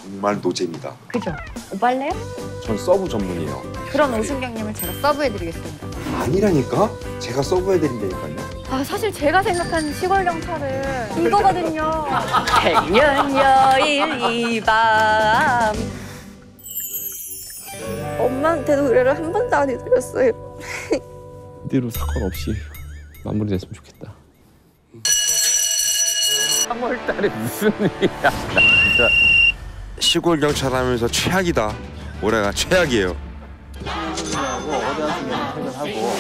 정말 노잼이다. 그죠? 오빠 할래요? 전 서브 전문이에요. 그런 오승경님을 제가 서브해드리겠습니다. 아니라니까? 제가 서브해드린다니까요. 아, 사실 제가 생각한 시골 경찰은 이거거든요. 백년 여일 이 밤. 엄마한테도 의뢰를 한 번도 안 해드렸어요. 이대로 사건 없이 마무리됐으면 좋겠다. 3월달에 무슨 일이야, 나 진짜. 시골 경찰 하면서 최악이다. 올해가 최악이에요. 퇴근하고 어디 왔으면 퇴근하고.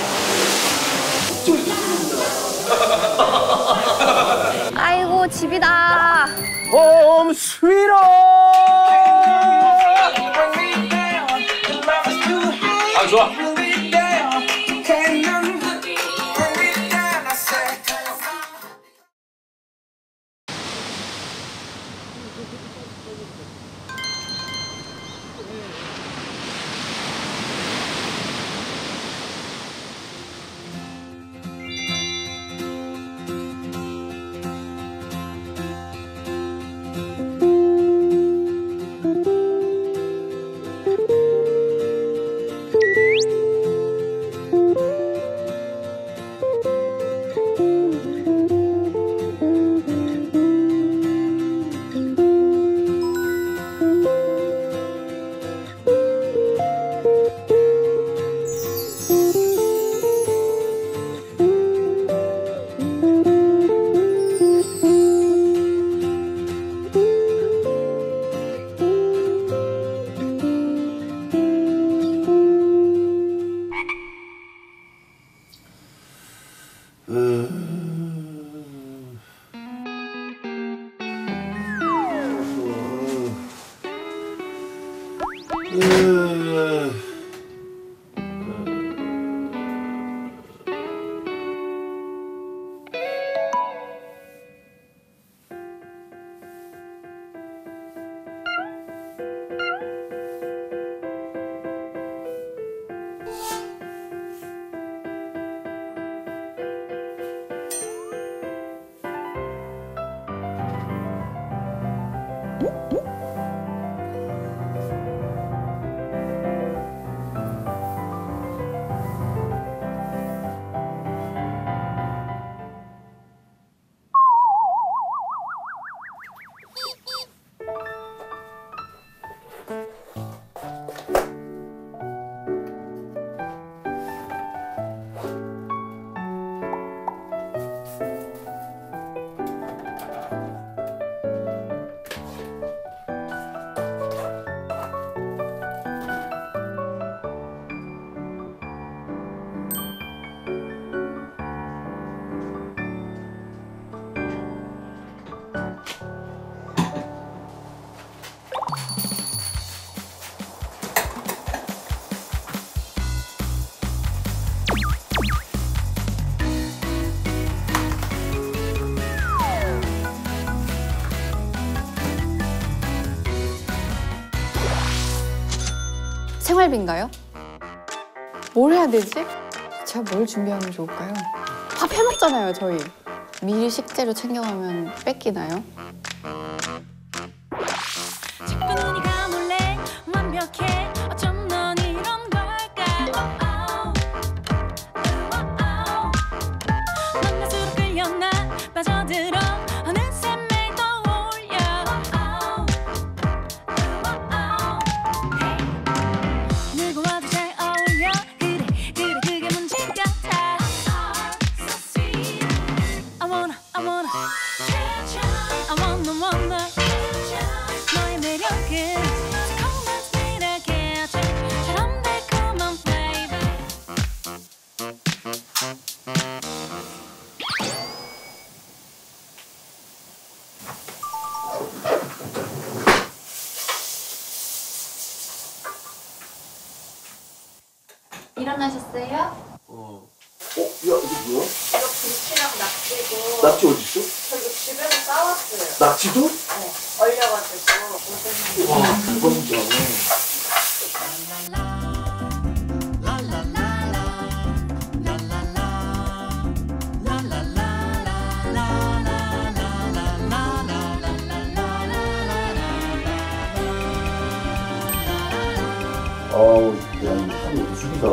아이고, 집이다. 홈 스위트! 아, 좋아. 생활비인가요? 뭘 해야 되지? 제가 뭘 준비하면 좋을까요? 밥 해먹잖아요, 저희. 미리 식재료 챙겨가면 뺏기나요? 눈이가 몰래 완벽해. 어쩜 넌 이런 걸까? 만날수록 끌려나 빠져들어 어느새 매일 떠올려. 누구 와도 잘 어울려. 그래 그래 그게 문제 같아. I wanna I wanna 너의 매력은 새콤한 스윗하게 처럼 달콤한 flavor. 일어나셨어요? 야, 이거 뭐야? 이거 김치랑 낙지고. 낙지 어딨어? 저 이거 집에서 싸왔어요. 낙지도? 네, 얼려가지고. 와, 대박이다. 아우, 야, 이거 참 예술이다.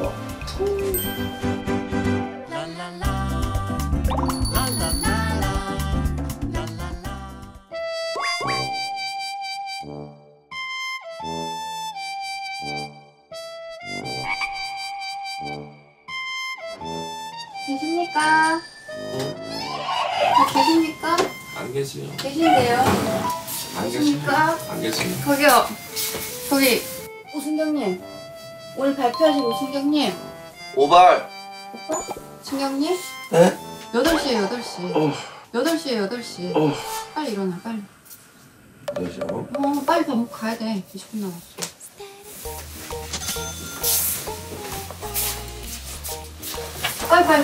계십니까? 계십니까? 안 계세요. 계신데요? 안 계십니까? 안 계세요. 저기요. 저기 오순경님. 오늘 발표하실 오순경님. 오발. 오빠? 순경님? 네? 8시에 8시. 8시에 8시. 빨리 일어나 빨리. 그러죠. 빨리 밥 먹고 가야 돼. 20분 남았어. 빨리.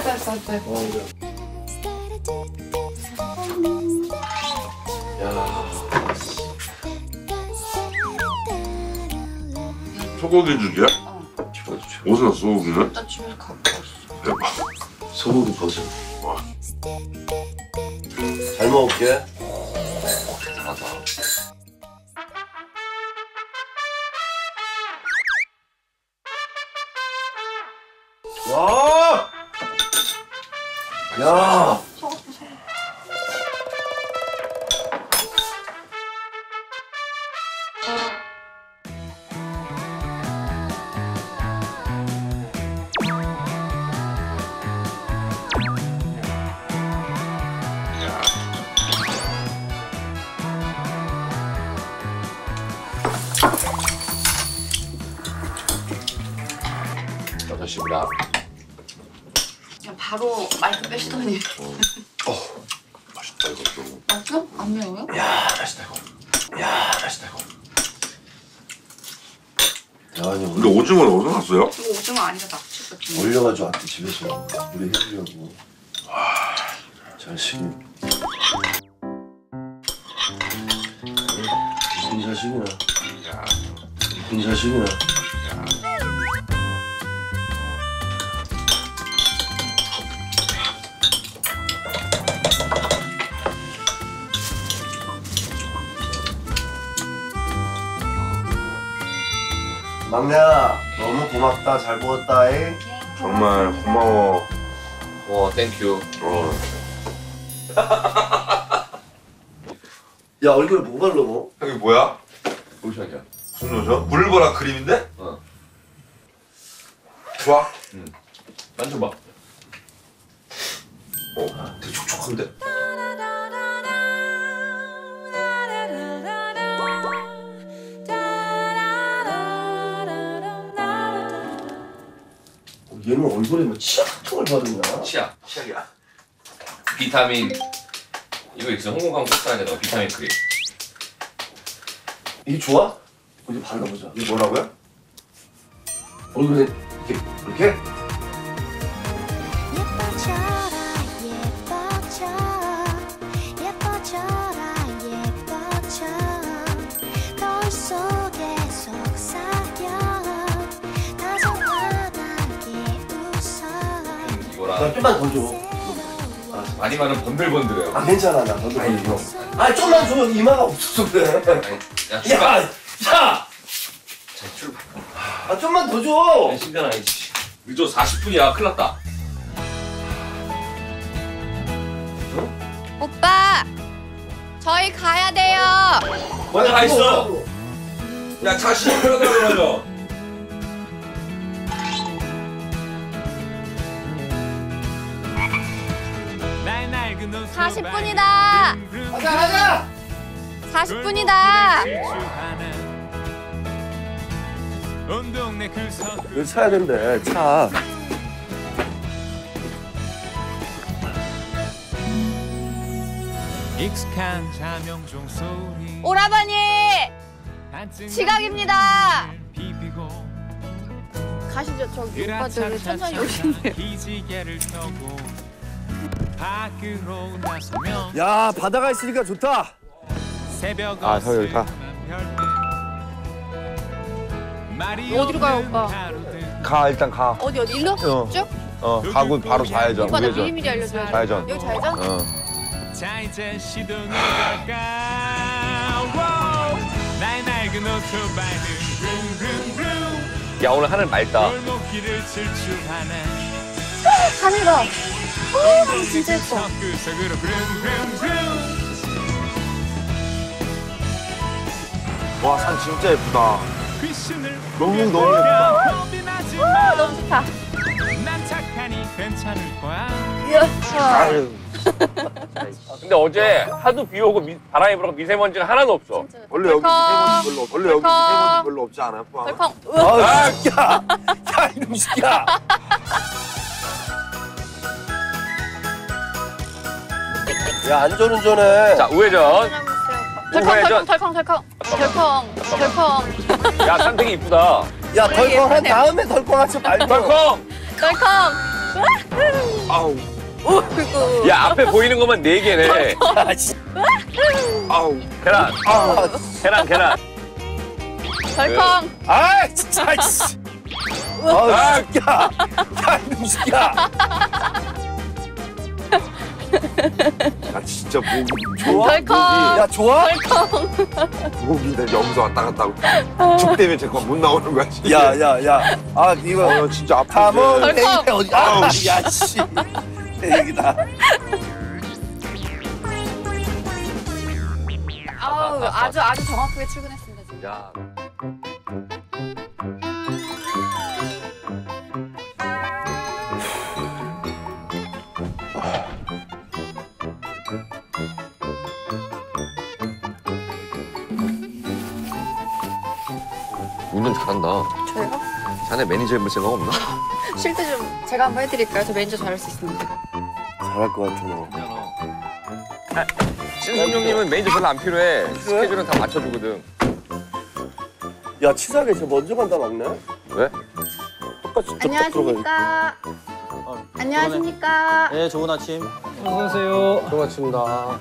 소고기죽이야? 어디서 났어, 소고기는? 나 집에서 갖고 왔어. 대박. 소고기 버섯. 잘 먹을게. 와! 야! 여덟시입니다. 그냥 바로 마이크 빼시더니. 맛있다, 이것도. 맞죠? 안 매워요? 야, 맛있다 이거. 야, 맛있다 이거. 야, 아니 근데 오징어는 어디서 났어요? 이거 오징어 아니라 낙지거든요. 올려가지고 왔대 집에서 우리 해주려고. 자식이. 이쁜 자식이나. 이쁜 자식이나. 막내야, 너무 고맙다. 잘 먹었다잉. 정말 고마워. 땡큐. 야, 얼굴에 뭐가 흘러? 형이 뭐야? 로션이야. 무슨 로션? 물보라 크림인데? 좋아? 만져봐. 되게 촉촉한데? 얘는 얼굴에 뭐 치약 같은 걸 바르냐? 치약이야. 비타민 이거 있어. 홍콩강 꽃사에다가 비타민 크림. 이게 좋아? 어디 발라보자. 이게 뭐라고요? 얼굴에 이렇게? 나 좀만 더 줘. 많이 많은 번들번들해요. 아, 괜찮아. 나 더 줘. 아, 좀만 줘. 이마가 없어서 그래. 야, 출발. 야! 자, 출발. 아, 좀만 더 줘. 신경 아니지. 늦어 40분이야. 큰일 났다. 오빠! 저희 가야 돼요. 먼저 가 있어. 야, 자신 편하다고 말이야. 40분이다. 가자. 40분이다. 이거 차야 된대. 차. 익숙한 자명종 소리 오라버니 지각입니다. 가시죠. 저기 오빠들 천천히 오시네요. 기지개를 펴고 밖으로 나서면 야, 바다가 있으니까 좋다. 새벽 아, 저기 여기 가. 어디로 가요, 오빠? 가, 일단 가. 어디 일로? 어. 쭉? 가고 바로 좌회전, 오빠 나 우회전. 미리미리 알려줘야지. 좌회전. 여기 좌회전? 자 이제 시동을 걸까 나의 낡은 오토바이는 vrovrovro 야 오늘 하늘 맑다. 골목길을 질주하네 하늘아. 진짜 예뻐. 구석구석으로 브릉브릉브릉 와, 산 진짜 예쁘다. 귀신을 너무 보게 너무 예쁘다. 겁이 나지 마. 너무 좋다. 난 착하니 괜찮을 거야 아유. 근데 어제 하도 비 오고 바람이 불어서 미세먼지가 하나도 없어. 원래 여기 미세먼지 별로 없지 않아요? 덜컹. 아, 야, 이놈 새끼야. 야, 안전운전해. 자 우회전. 우회전. 덜컹. 야 산택이 이쁘다. 야, 덜컹한 다음에 덜컹하지 말고. 덜컹. 아우. 그리고 야 앞에 보이는 것만 4개네. 아, 씨. 아우. 계란. 아, 계란. 덜컹. 아, 진짜. 씨. 아, 새끼야. 야, 이놈 새끼야. 나 진짜 목이 좋아? 덜컹. 야, 좋아? 목이 나 여기서 왔다 갔다 하고 죽 때문에 잠깐 못 나오는 거야. 진짜. 야. 아, 이거. 나 진짜 탐험 아픈데. 대기대 어디? 아, 야, 씨. 대기다. 아우 아주 정확하게 출근했습니다 지금. 야. 운전 잘한다. 저요? 자네 매니저 해볼 생각 없나? 쉴 때 좀 제가 한번 해드릴까요? 저 매니저 잘할 수 있습니다. 잘할 것 같아, 너. 신승용님은 매니저 별로 안 필요해. 스케줄은 다 맞춰주거든. 야, 치사하게 저 먼저 간다, 막내? 왜? 똑같이 쩍쩍 들어가. 안녕하십니까? 네, 좋은 아침. 어서 오세요. 고맙습니다.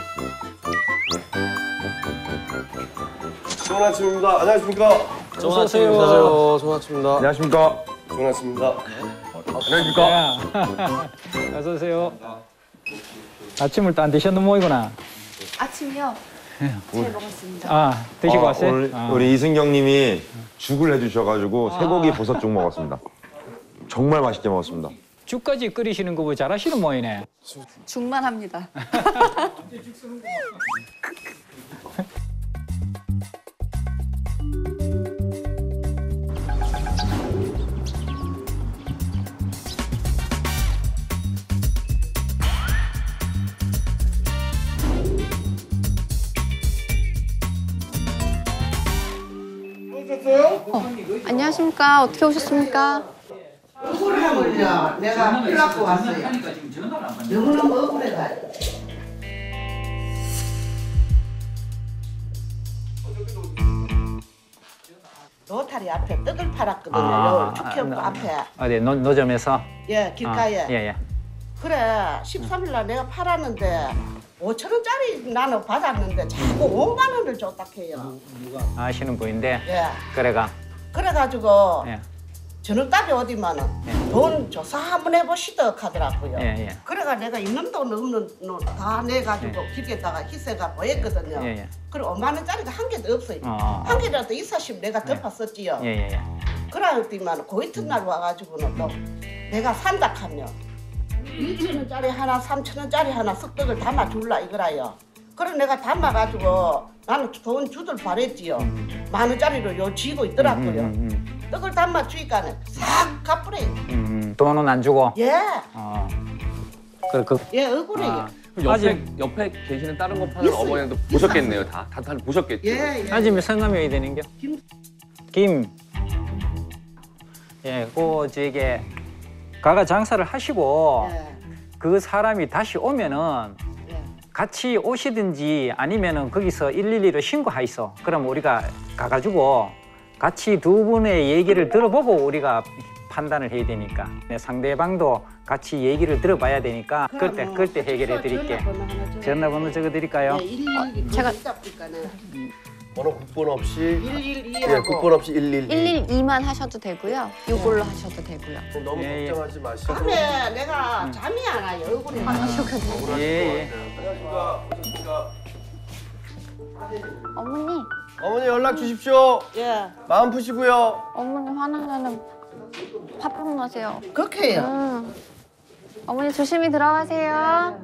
좋은 아침입니다. 안녕하십니까? 좋은 아침이세요. 좋은 아침입니다. 안녕하십니까? 좋은 아침입니다. 안녕하십니까? 어서 오세요. 아침을 또 안 드셨는 모이구나. 아침이요? 잘 먹었습니다. 아, 드시고 왔어요? 오늘 아. 우리 이승경님이 죽을 해주셔가지고 쇠고기 버섯죽 먹었습니다. 정말 맛있게 먹었습니다. 죽까지 끓이시는 거 보고 잘하시는 모이네. 죽만 합니다. 안녕하십니까? 어떻게 오셨습니까? 억울하면요. 내가 풀 갖고 왔어요. 너무너무 억울해가. 로타리 앞에 떡을 팔았거든요. 축협 앞에. 어디 노점에서? 예, 길가에. 예. 그래, 13일 날 내가 팔았는데 5,000원짜리 나는 받았는데 자꾸 5만 원을 줬다 해요. 아시는 분인데. 예. 그래가. 그래가지고 예. 저녁답이 어디만은 돈 조사 한번 해보시더 하더라고요. 예. 그래가 내가 있는 돈 없는 돈 다 내가지고 길에다가 희세가 보였거든요. 예. 그리고 5만 원짜리가 한 개도 없어요. 어. 한 개라도 있었으면 내가 덮었었지요. 예. 그러더니만 그 이튿날 와가지고는 또 내가 산다 하면 2,000원짜리 하나, 3,000원짜리 하나 석떡을 담아줄라 이거라요. 그래 내가 담아가지고 나는 돈 주들 바랬지요. 10,000원짜리로 요 쥐고 있더라고요. 떡을 담아주니까는 싹 갚으래요. 돈은 안 주고? 예. 예, 억울해요. 옆에 계시는 다른 거 파는 어머니도 보셨겠네요. 다 보셨겠죠. 예. 아침에 성함이 어디 되는겨? 김. 예, 저게 가가 장사를 하시고 그 사람이 다시 오면은 같이 오시든지 아니면은 거기서 112로 신고하이소. 그럼 우리가 가가지고 같이 두 분의 얘기를 들어보고 우리가 판단을 해야 되니까 상대방도 같이 얘기를 들어봐야 되니까 그때 해결해 드릴게. 전화번호 적어 드릴까요? 제가 번호 국번 없이 112하고 예, 국번 없이 112. 112만 하셔도 되고요. 이걸로 하셔도 되고요. 너무 예. 걱정하지 마시고. 밤에 내가 잠이 안 와요. 억울해. 예. 안녕하십니까. 어머니, 어머니 연락 주십시오. 예. 마음 푸시고요. 어머니 화나면은 화병 나세요. 그렇게 해요. 어머니 조심히 들어가세요.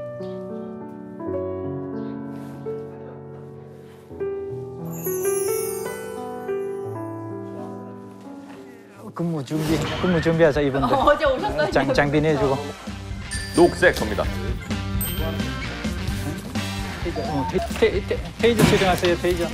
근무 준비하자 이분들. 어제 오셨어요. 장비 내주고. 녹색 접니다. 테이저 촬영하세요, 테이저.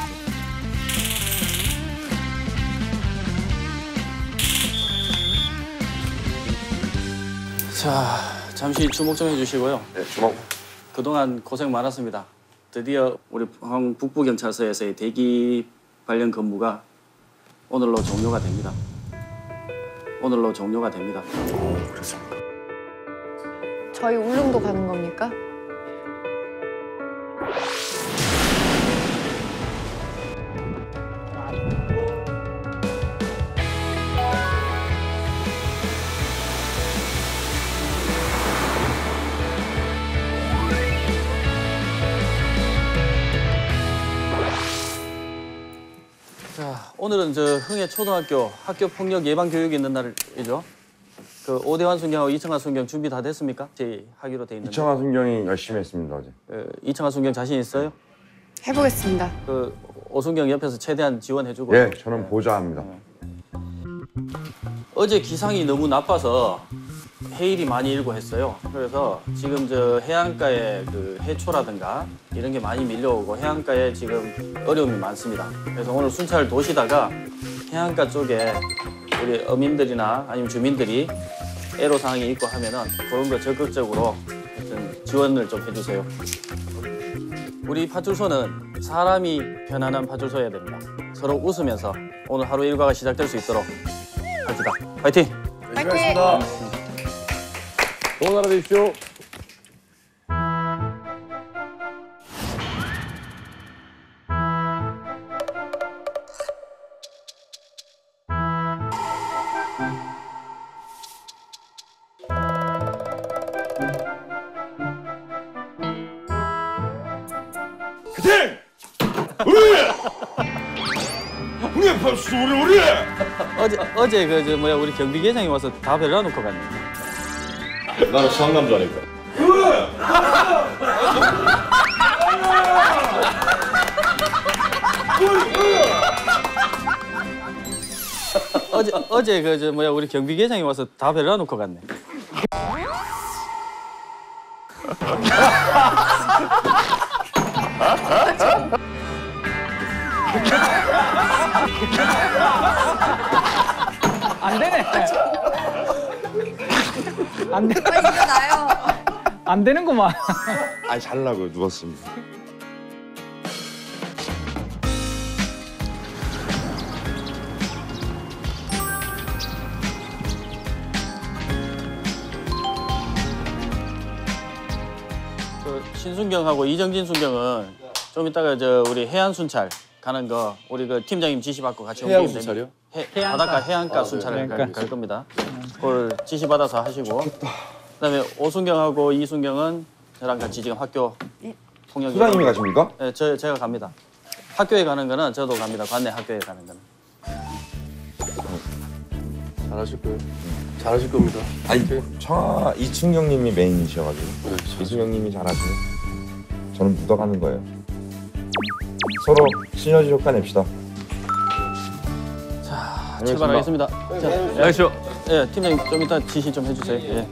자, 잠시 주목 좀 해주시고요. 네, 주먹. 그동안 고생 많았습니다. 드디어 우리 포항 북부경찰서에서의 대기 관련 근무가 오늘로 종료가 됩니다. 오늘로 종료가 됩니다. 그렇습니다. 저희 울릉도 가는 겁니까? 자, 오늘은 저 흥해 초등학교 학교 폭력 예방 교육이 있는 날이죠. 그 오대환 순경하고 이청아 순경 준비 다 됐습니까? 저희 하기로 돼 있는데. 이청아 순경이 열심히 했습니다 어제. 이청아 순경 자신 있어요? 해보겠습니다. 그 오순경 옆에서 최대한 지원해주고. 예, 저는 보좌합니다. 어제 기상이 너무 나빠서 해일이 많이 일고 했어요. 그래서 지금 저 해안가에 그 해초라든가 이런 게 많이 밀려오고 해안가에 지금 어려움이 많습니다. 그래서 오늘 순찰 도시다가 해안가 쪽에 우리 어민들이나 아니면 주민들이 애로사항이 있고 하면은 그런 거 적극적으로 하여튼 지원을 좀 해주세요. 우리 파출소는 사람이 편안한 파출소여야 됩니다. 서로 웃으면서 오늘 하루 일과가 시작될 수 있도록 합시다. 파이팅! 열심히 하겠습니다. 좋은 하루 되십시오. 화이팅! 우리! 우리 박수 우리! 어제 그 저 뭐야 우리 경비계장이 와서 다 별러놓고 갔네. 나는 상남자니까. 어제 그 저 뭐야 우리 경비계장이 와서 다 별러놓고 갔네. 안 되네. 안 돼. 나요. 안 되는구만. 아니 잘라고 누웠습니다. 그 신순경하고 이정진 순경은 좀 이따가 저 우리 해안 순찰 가는 거 우리 그 팀장님 지시 받고 같이 해안 움직이면 순찰이요? 바닷가 해안가 순찰을 갈 겁니다. 그걸 지시 받아서 하시고 그다음에 오순경하고 이순경은 저랑 같이 지금 학교 통역. 수장님이 가십니까? 네, 제가 갑니다. 학교에 가는 거는 저도 갑니다. 관내 학교에 가는 거는. 잘하실 거예요. 잘하실 겁니다. 아니 청아 이춘경님이 메인이셔가지고 이순경님이 잘하시면 저는 묻어가는 거예요. 서로 시너지 효과 냅시다. 자, 출발하겠습니다. 자, 안녕하세요. 예, 팀장님 좀 이따 지시 좀 해주세요. 예.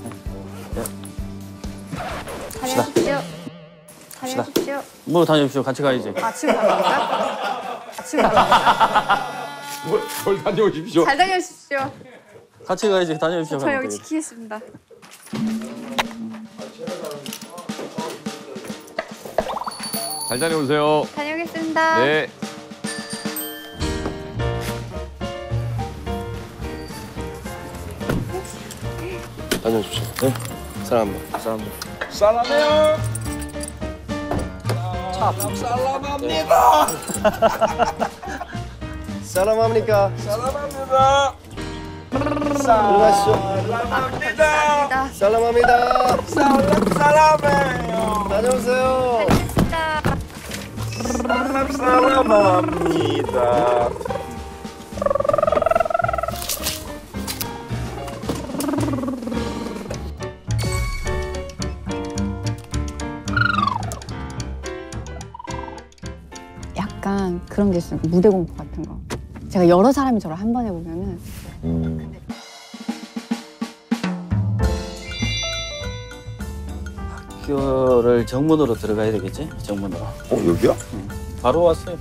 다녀오십시오. 다녀오십시오. 뭐 다녀오십시오. 같이 가야지. 아침 갑니까? 아침 갑니까? 뭘 다녀오십시오. 잘 다녀오십시오. 같이 가야지. 다녀오십시오. 저 여기 지키겠습니다. 잘 다녀오세요. 다녀오겠습니다. 네. 다녀오십시오. 네. 사랑합니다. 감사합니다. 살라메요. 살라마입니다. 사랑합니까? 살라마입니다. 들어가시죠. 살라마입니다. 사랑합니다. 살라메요. 다녀오세요. 다녀오겠습니다. 사랑합니다. 약간 그런 게 있어요. 무대 공포 같은 거. 제가 여러 사람이 저를 한 번에 보면은 학교를 정문으로 들어가야 되겠지? 정문으로. 여기야? 바로 왔어요.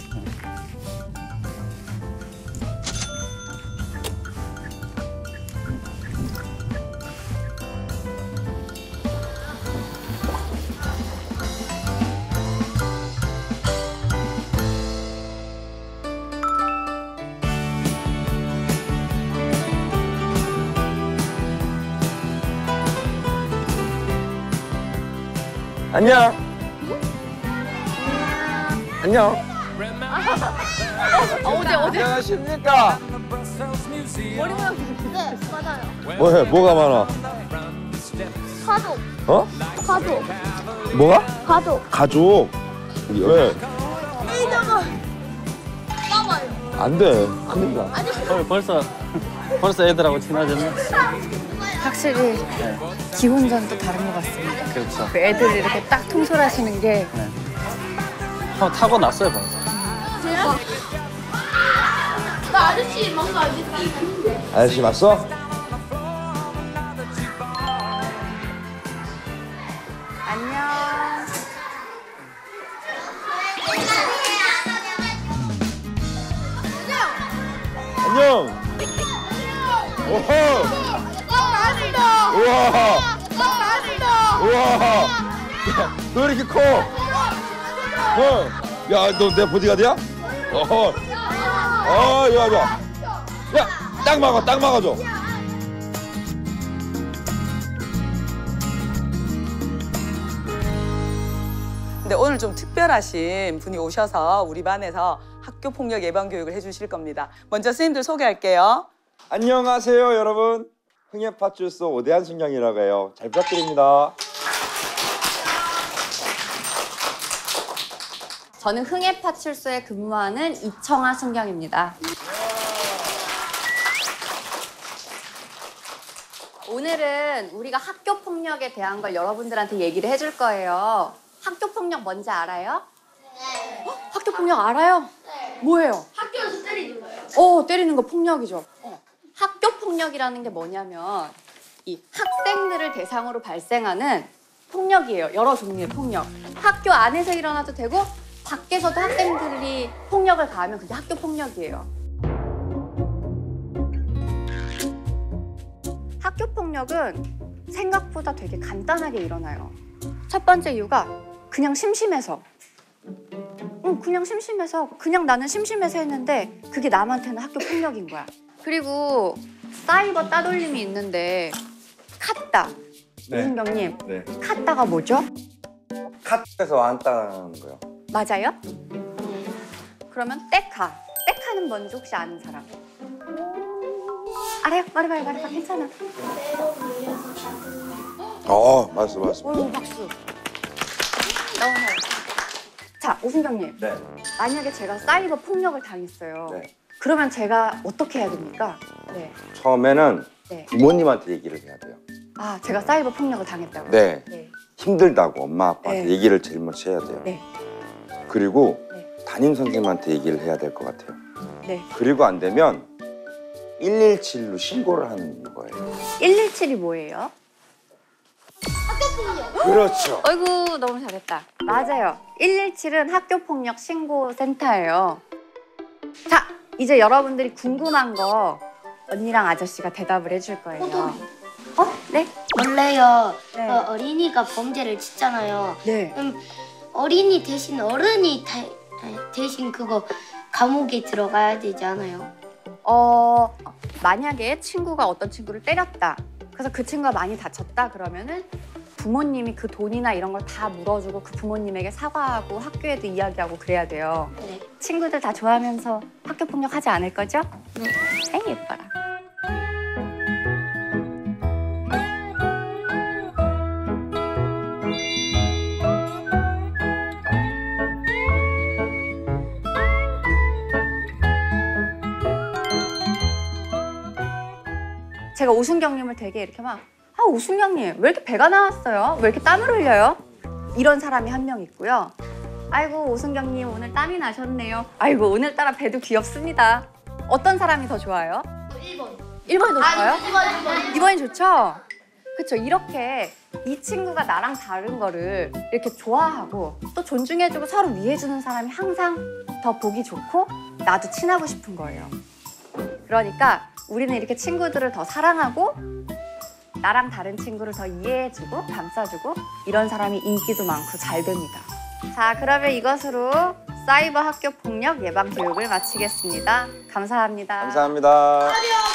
안녕. 안녕. 어제 안녕하십니까? 머리 모양 네, 맞아요. 뭐해? 뭐가 많아? 가족. 어? 가족. 뭐가? 가족. 가족. 왜? 이정아. 까봐요. 안 돼. 큰일 나. 벌써 애들하고 친해졌네. 확실히 기혼전 또 다른 것 같습니다. 그렇죠. 그 애들이 이렇게 딱 통솔하시는 게 한번 타고 났어요, 벌써. 나 아저씨 뭔가 알겠다. 아저씨 왔어? 안녕. 안녕. 오호. 우와. 우와. 너 이렇게 커? 야, 너 내 보디가드야? 어허. 좋아, 좋아. 야, 딱 막아줘. 근데 오늘 좀 특별하신 분이 오셔서 우리 반에서 학교 폭력 예방 교육을 해주실 겁니다. 먼저 선생님들 소개할게요. 안녕하세요, 여러분. 흥예파출소 오대한 순경이라고 해요. 잘 부탁드립니다. 저는 흥해파출소에 근무하는 이청아 순경입니다. 오늘은 우리가 학교 폭력에 대한 걸 여러분들한테 얘기를 해줄 거예요. 학교 폭력 뭔지 알아요? 네. 학교 폭력 알아요? 네. 뭐예요? 학교에서 때리는 거예요. 때리는 거 폭력이죠. 학교 폭력이라는 게 뭐냐면 이 학생들을 대상으로 발생하는 폭력이에요. 여러 종류의 폭력. 학교 안에서 일어나도 되고 밖에서도 학생들이 폭력을 가하면 그게 학교 폭력이에요. 학교 폭력은 생각보다 되게 간단하게 일어나요. 첫 번째 이유가 그냥 심심해서. 그냥 나는 심심해서 했는데 그게 남한테는 학교 폭력인 거야. 그리고 사이버 따돌림이 있는데 카따. 네. 이순경님, 네. 카따가 뭐죠? 카트에서 왔다는 거요. 맞아요? 그러면 떼카. 떼카는 뭔지 혹시 아는 사람? 알아요? 말해봐. 괜찮아. 맞았어. 어휴, 박수. 나오나요? 자, 오순경님. 네. 만약에 제가 사이버 폭력을 당했어요. 네. 그러면 제가 어떻게 해야 됩니까? 네. 처음에는 네. 부모님한테 얘기를 해야 돼요. 아, 제가 사이버 폭력을 당했다고요? 네. 네. 힘들다고 엄마 아빠한테 네. 얘기를 제일 먼저 해야 돼요. 네. 그리고 네. 담임 선생님한테 얘기를 해야 될 것 같아요. 네. 그리고 안 되면 117로 신고를 하는 거예요. 117이 뭐예요? 그렇죠. 어이구, 너무 잘했다. 맞아요. 117은 학교폭력 신고센터예요. 자, 이제 여러분들이 궁금한 거 언니랑 아저씨가 대답을 해줄 거예요. 네? 원래요, 네. 어린이가 범죄를 짓잖아요. 네. 그럼 어린이 대신 어른이 대신 그거 감옥에 들어가야 되지 않아요? 만약에 친구가 어떤 친구를 때렸다. 그래서 그 친구가 많이 다쳤다. 그러면은 부모님이 그 돈이나 이런 걸 다 물어주고 그 부모님에게 사과하고 학교에도 이야기하고 그래야 돼요. 네. 친구들 다 좋아하면서 학교 폭력하지 않을 거죠? 네. 아이, 예뻐라. 제가 오순경님을 되게 이렇게 막 오순경님 왜 이렇게 배가 나왔어요? 왜 이렇게 땀을 흘려요? 이런 사람이 한 명 있고요. 아이고 오순경님 오늘 땀이 나셨네요. 아이고 오늘따라 배도 귀엽습니다. 어떤 사람이 더 좋아요? 1번. 1번이 더 좋아요? 2번. 2번이 좋죠? 그쵸, 이렇게 이 친구가 나랑 다른 거를 이렇게 좋아하고 또 존중해주고 서로 위해주는 사람이 항상 더 보기 좋고 나도 친하고 싶은 거예요. 그러니까 우리는 이렇게 친구들을 더 사랑하고 나랑 다른 친구를 더 이해해주고 감싸주고 이런 사람이 인기도 많고 잘 됩니다. 자, 그러면 이것으로 사이버 학교 폭력 예방 교육을 마치겠습니다. 감사합니다. 감사합니다.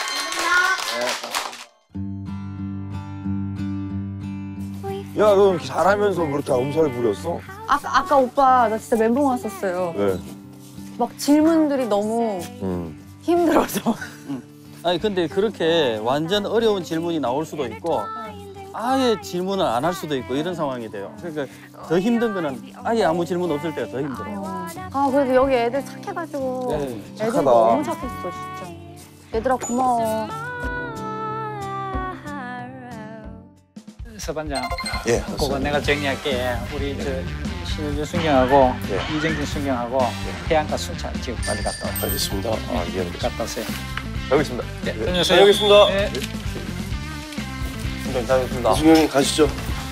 야, 너 잘하면서 그렇게 엄살 부렸어? 아까 오빠 나 진짜 멘붕 왔었어요. 네. 막 질문들이 너무 힘들어서. 아니 근데 그렇게 완전 어려운 질문이 나올 수도 있고 아예 질문을 안 할 수도 있고 이런 상황이 돼요. 그러니까 더 힘든 거는 아예 아무 질문 없을 때가 더 힘들어요. 그래도 여기 애들 착해가지고 네, 애들 착하다. 너무 착했어 진짜. 얘들아 고마워. 서반장, 예, 그거 내가 정리할게. 우리 신효준 순경하고 이정진 순경하고 해안가 순찰 지금 빨리 갔다 와. 알겠습니다. 미안합니다. 갔다 오세요. 알겠습니다. 네, 네. 다녀오세요. 다녀오겠습니다. 네. 선생님 다녀오겠습니다. 이승경님 가시죠.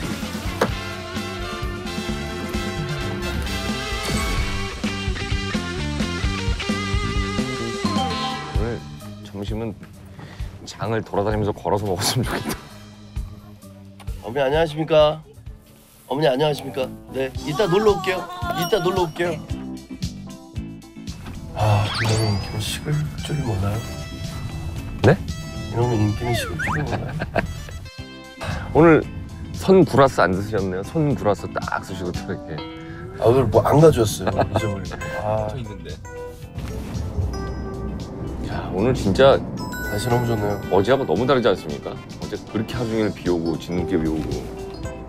오늘 점심은 장을 돌아다니면서 걸어서 먹었으면 좋겠다. 어머니 안녕하십니까? 어머니 안녕하십니까? 네, 이따 놀러 올게요. 이따 놀러 올게요. 이놈의 인기는 식을 줄 몰라요? 네? 이놈의 인기는 식을 줄 몰라요? 오늘 선 구라스 안 드셨네요. 선 구라스 딱 쓰시고 이렇게. 오늘 뭐 안 가져왔어요. 잊어버리고. 저 있는데. 야, 오늘 진짜 날씨 너무 좋네요. 어제하고 너무 다르지 않습니까? 어제 그렇게 하루 종일 비 오고 진눈깨 비 오고.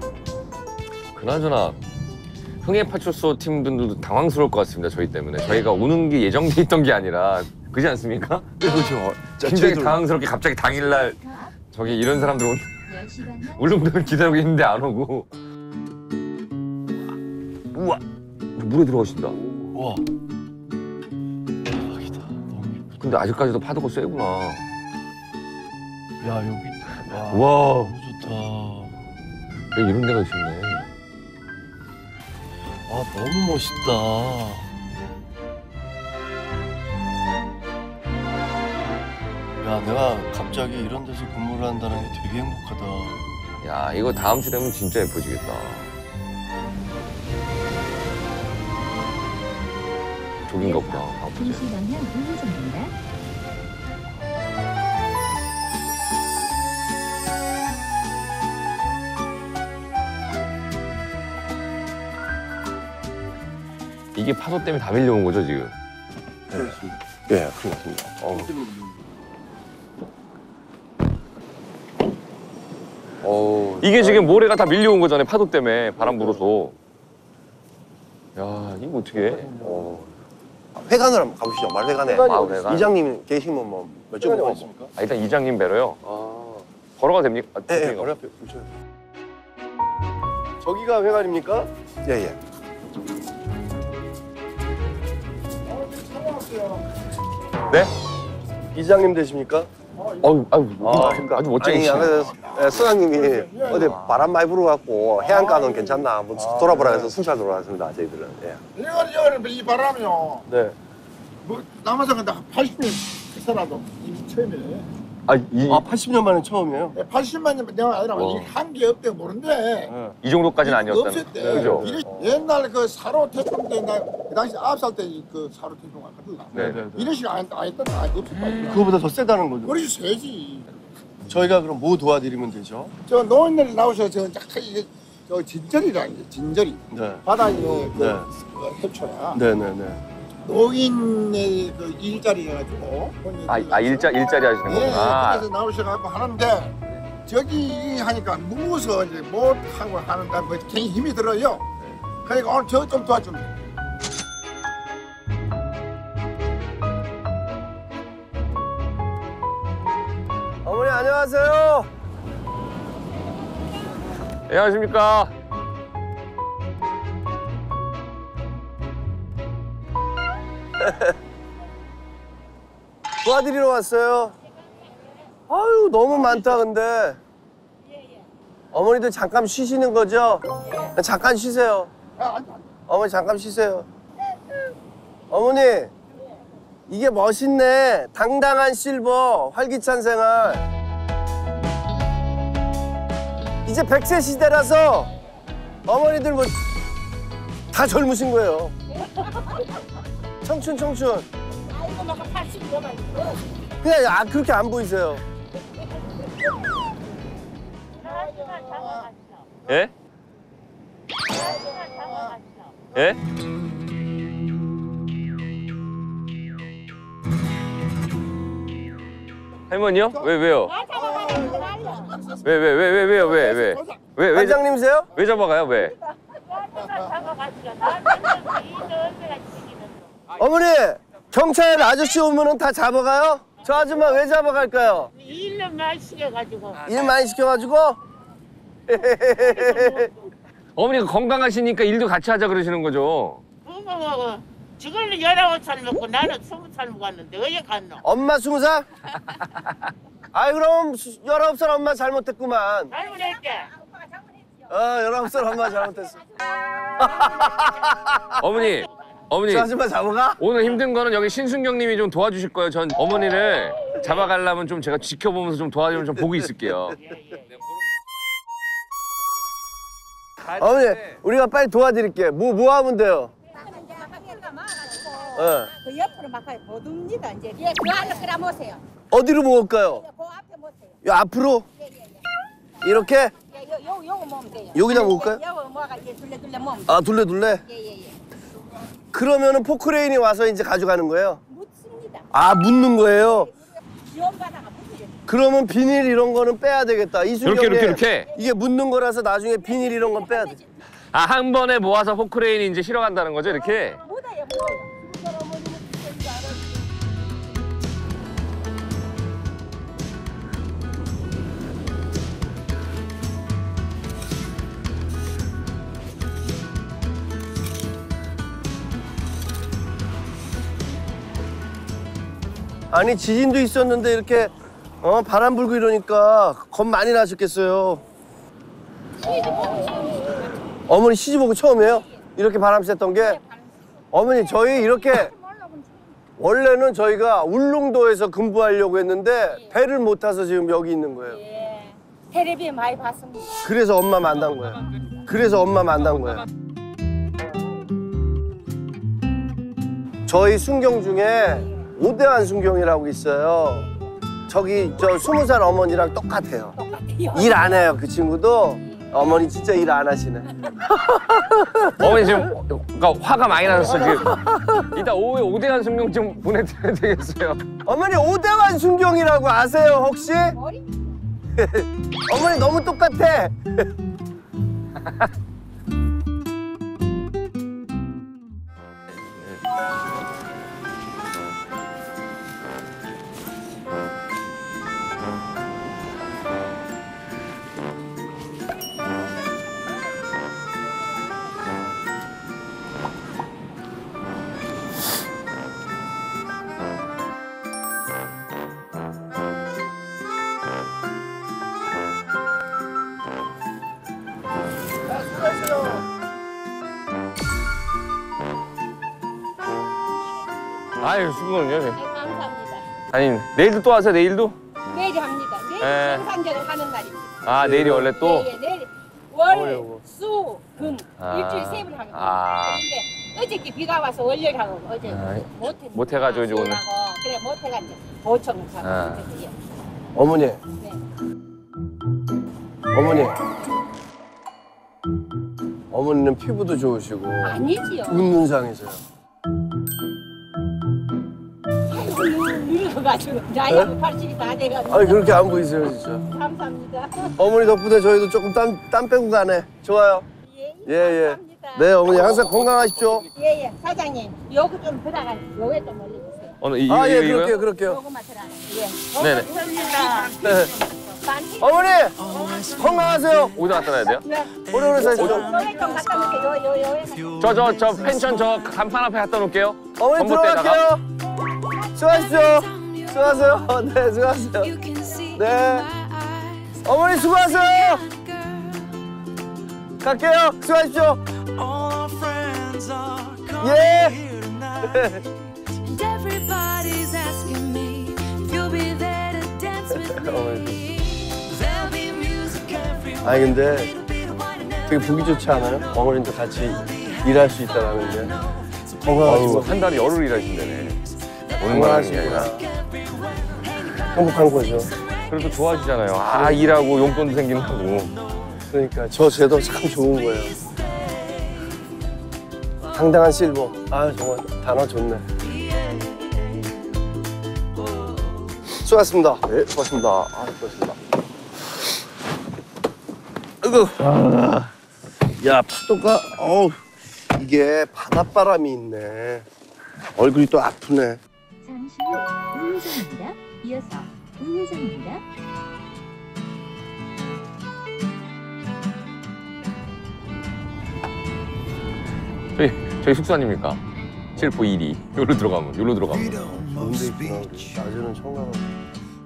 그나저나 흥해 파출소 팀분들도 당황스러울 것 같습니다. 저희 때문에. 저희가 오는 게 예정돼 있던 게 아니라 그렇지 않습니까? 그렇죠. 굉장히 당황스럽게 갑자기 당일날 저기 이런 사람들 울릉도를 기다리고 있는데 안 오고. 우와, 물에 들어가신다. 우와. 근데 아직까지도 파도가 세구나. 야 여기. 와. 너무 좋다. 이런 데가 있었네. 너무 멋있다. 야 내가 갑자기 이런 데서 근무를 한다는 게 되게 행복하다. 야 이거 다음 주 되면 진짜 예뻐지겠다. 저긴가 보다. 다음 주에. 이게 파도 때문에 다 밀려온 거죠 지금? 예, 그렇습니다. 이게 지금 모래가 다 밀려온 거잖아요. 파도 때문에 바람 불어서. 야 이거 어떻게 해? 회관을 한번 가보시죠. 말회관에. 마을회관. 이장님 계시면 뭐 여쭤보고 있습니까? 일단 이장님 뵈러요. 걸어가 됩니까? 네, 바로 앞에 오셔요. 저기가 회관입니까? 예, 예. 네? 이장님 되십니까? 아주 멋쟁이시네. 수장님이 어디 바람 많이 불어갖고 해안가는 괜찮나 한번 돌아보라 해서 순찰 돌아왔습니다. 저희들은. 예. 이거는 이 바람이요. 네. 뭐 남아서 근데 80년 살아도 이미 처음이에요. 80년 만에 처음이에요? 80만 년 내가 아니라 한 게 없대요 모른데. 이 정도까지는 아니었다는. 없었대. 그죠? 옛날 그 사로 태풍 때 그 당시 9살 때 그 사로 태풍 왔거든. 네. 이런 식으로 안 했던 없었다. 그거보다 더 세다는 거죠? 그렇지 세지. 저희가 그럼 뭐 도와드리면 되죠? 저 노인들 나오셔서 이게 저 진절이라는 게 진절이. 네. 바다에 네. 그 해초야. 네네네. 노인의 그 일자리 해가지고. 일자리 하시는 예, 거구나. 그래서 나오셔가지고 하는데 저기 하니까 무거워서 이제 못 하고 하는데 뭐 괜히 힘이 들어요. 그러니까 오늘 저 좀 도와줍니다. 어머니 안녕하세요. 안녕하십니까. 도와드리러 왔어요. 아유 너무 많다 근데. 어머니들 잠깐 쉬시는 거죠? 잠깐 쉬세요. 어머니 잠깐 쉬세요. 어머니 이게 멋있네. 당당한 실버, 활기찬 생활. 이제 100세 시대라서 어머니들 뭐 다 젊으신 거예요. 청춘. 그냥 그렇게 안 보이세요. 예? 예? 할머니요? 왜요? 왜? 반장님이세요? 왜 잡아가요? 왜? 어머니 경찰 아저씨 오면은 다 잡아가요? 저 아줌마 왜 잡아갈까요? 일 많이 시켜가지고. 일 많이 시켜가지고? 어머니가 건강하시니까 일도 같이 하자 그러시는 거죠? 그거 지금 19살 먹고 나는 20살 먹었는데 어디 갔노? 엄마 20살? 아이 그럼 19살 엄마 잘못했구만. 잘못했대. 19살 엄마 잘못했어. 어머니 저 아줌마 잡아가? 오늘 힘든 거는 여기 신순경님이 좀 도와주실 거예요. 전 어머니를 잡아가려면 좀 제가 지켜보면서 좀 도와주면 좀 보고 있을게요. 어머니 우리가 빨리 도와드릴게. 뭐 하면 돼요? 그 옆으로 막 못 옵니다 이제. 예, 그 안으로 끌어모세요. 어디로 모을까요? 그 앞에 모세요. 요 앞으로? 이렇게? 예, 요거 모으면 돼요. 여기다 모을까요? 요거 모아가 이제 둘레 모으면 돼요. 아 둘레? 예. 그러면은 포크레인이 와서 이제 가져가는 거예요? 묻습니다. 아 묻는 거예요? 지원받아가 묻어요. 그러면 비닐 이런 거는 빼야 되겠다. 이순경님 이렇게. 이게 묻는 거라서 나중에 비닐 이런 건 빼야 돼. 아, 한 번에 모아서 포크레인이 이제 실어 간다는 거죠, 이렇게? 묻어요. 아니 지진도 있었는데 이렇게 바람 불고 이러니까 겁 많이 나셨겠어요. 어머니 시집 오고 처음이에요? 이렇게 바람 쐈던 게? 어머니 저희 이렇게 원래는 저희가 울릉도에서 근무하려고 했는데 배를 못 타서 지금 여기 있는 거예요. 텔레비에 많이 봤습니다. 그래서 엄마 만난 거예요. 저희 순경 중에 오대환 순경이라고 있어요. 저기 저 20살 어머니랑 똑같아요. 일 안 해요 그 친구도. 어머니 진짜 일 안 하시네. 어머니 지금 그러니까 화가 많이 나셨어요, 지금. 이따 오후에 오대환 순경 좀 보내드려야 되겠어요. 어머니 오대환 순경이라고 아세요 혹시? 어머니 너무 똑같아. 아유, 수고는요. 네, 감사합니다. 아니, 내일도 또 하세요, 내일도? 내일 합니다. 내일 예. 생산제를 하는 날입니다. 아, 내일이 원래 또? 예, 내일 월, 수, 금 일주일 3번 하거든요. 아. 근데 어저께 비가 와서 월요일 하고 어제 못 해가지고 이제 오늘. 그래 못 해가지고 보청 하고 아. 예. 어머니. 네. 어머니는 피부도 좋으시고 아니지요. 웃는 상이세요. 늙어가지고 나이가 80이 다 돼가지고. 아니 그렇게 안 보이세요 진짜. 감사합니다. 어머니 덕분에 저희도 조금 땀 빼고 가네. 좋아요. 예. 네 어머니 항상 건강하십시오. 예예 사장님 요거 좀 들어가 요게 좀 올려주세요. 오늘 예 그럴게요. 요거만 들어가. 네네. 네. 어머니 건강하세요. 어디다 갖다 놔야 돼요? 오래오래 사시죠. 저 펜션 저 간판 앞에 갖다 놓을게요. 어머니 들어갈게요. 수고하십시오. 수고하세요. 네, 수고하세요. 네. 어머니 수고하세요. 갈게요. 수고하십시오. 예. And everybody's asking me if you'll be there to dance with me. There'll be music everywhere. 아니 근데 되게 보기 좋지 않아요? 어머님도 같이 일할 수 있다라는 게. 건강하시고 한 달에 열흘 일하신다네. 건강하시고 행복한 거죠. 그래도 좋아하시잖아요. 아 일하고 용돈도 생긴다고. 그러니까 저 제도 참 좋은 거예요. 당당한 실버. 아 정말 단어 좋네. 수고하셨습니다. 네, 수고하셨습니다. 아, 수고하셨습니다. 아이고. 아, 야 파도가 이게 바닷바람이 있네. 얼굴이 또 아프네. 잠시 후 우회전입니다. 이어서 우회전입니다. 저희 숙소 아닙니까? 7포 1이. 여기로 들어가면. 좋은데 있구나. 낮에는 처음 가봤는데.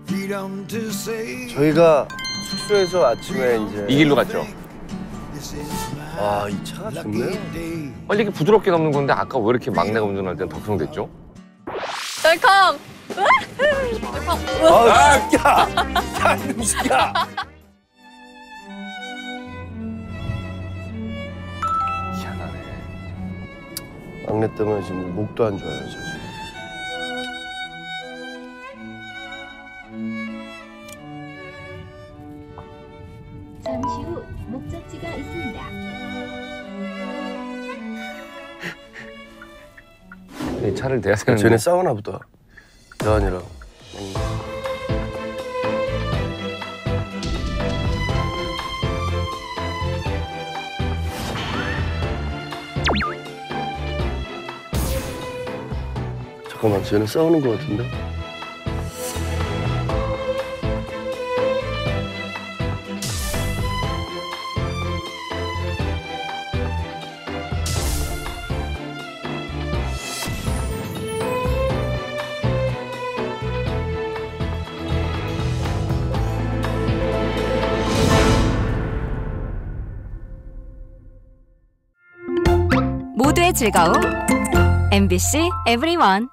저희가 숙소에서 아침에 이제 이 길로 갔죠? 아, 이 차가 좋네요. 빨리 이렇게 부드럽게 넘는 건데 아까 왜 이렇게 막내가 운전할 때는 덕성됐죠? 덜컹. 아, 야, 이놈 새끼야. 희한하네. 막내 때문에 지금 목도 안 좋아요, 저 지금. 잠시 후 목적지가 있습니다. 이 차를 대야 되는데. 쟤네 싸우나 보다. 여한이랑. 잠깐만, 쟤네 싸우는 거 같은데? 모두의 즐거움 MBC EVERYONE.